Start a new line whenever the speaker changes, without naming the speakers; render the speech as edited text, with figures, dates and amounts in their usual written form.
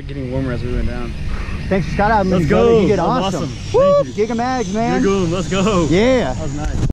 getting warmer as we went down.
Thanks for skydiving.
Let's go.
You did
Awesome.
awesome. Woo!
Thank you.
Giga Mags, man.
You're good. Let's go.
Yeah.
That was nice.